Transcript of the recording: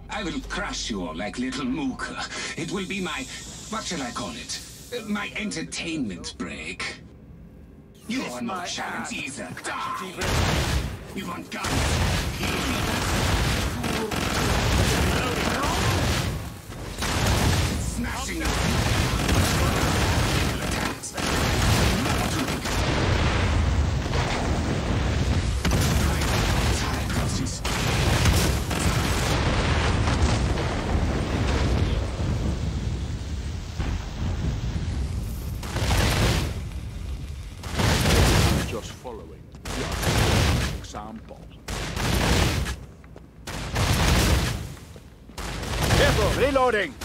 I will crush you all like little Mooka. It will be my... what shall I call it? My entertainment break. You are no chance either. Die! You want guns? Smashing up. Just following the example. Careful, reloading!